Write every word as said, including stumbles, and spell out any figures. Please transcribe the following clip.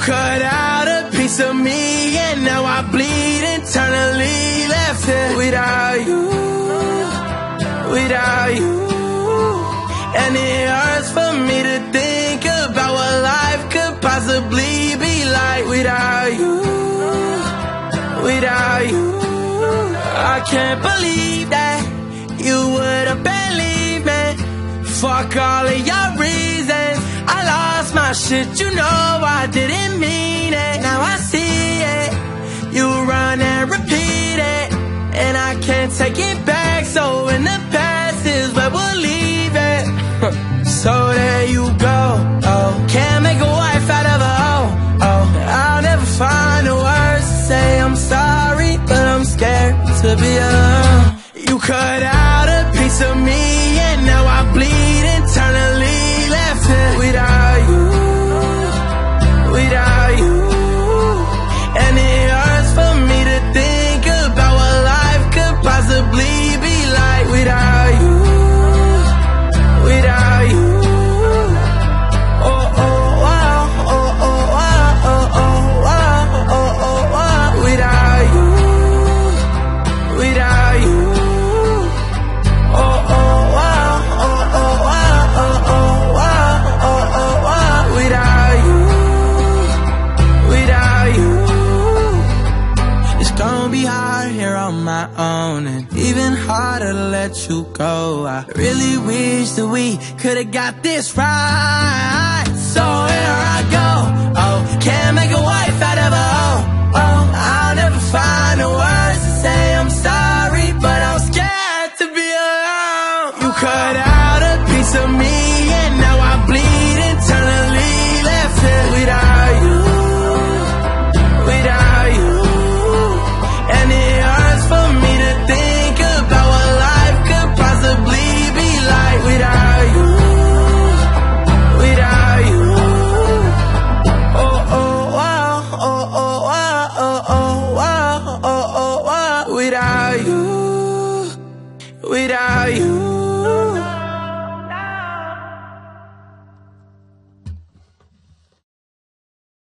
cut out a piece of me, and now I bleed internally. Left here without you, without you. And it hurts for me to think about what life could possibly be like without you, without you. I can't believe that you would've believed me. Fuck all of your reasons. I lost my shit, you know I didn't mean it. Now I see it, you run and repeat it, and I can't take it back. So in the past is where we'll leave it. So there you go, oh. Can't make a wife out of a hoe, oh. I'll never find the words to say I'm sorry, but I'm scared to be alone. You cut out a piece of me, and now I bleed internally. Left here without you, without you. And it hurts for me to think about what life could possibly be like without you, without you. Oh, oh, wow, oh, oh, wow, oh, oh, wow, oh, oh, wow. Without you, without you. Oh, oh, wow, oh, oh, wow, oh, oh, wow, oh, oh, wow. Without you, without you. It's gonna be hard here on my own, and even harder to let you go. I really wish that we could've got this right. So here I go, oh. Can't make a wife out of a hoe, oh. I'll never find the words to say I'm sorry, but I'm scared to be alone. You cut out a piece of me, and now I bleed internally. Left here without you, without you. And it hurts for me to think about what life could possibly be like without you, without you. Oh, oh, wow, oh, oh, wow, oh, oh, wow, oh, oh, wow. Without you, without you.